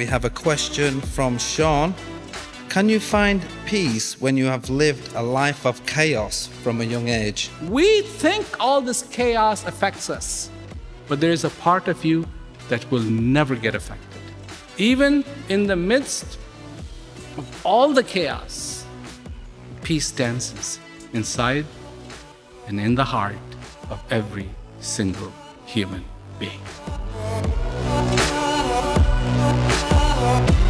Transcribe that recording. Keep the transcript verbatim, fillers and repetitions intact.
have a question from Sean. Can you find peace when you have lived a life of chaos from a young age? We think all this chaos affects us, but there is a part of you that will never get affected. Even in the midst of all the chaos, peace dances inside and in the heart of every single human being.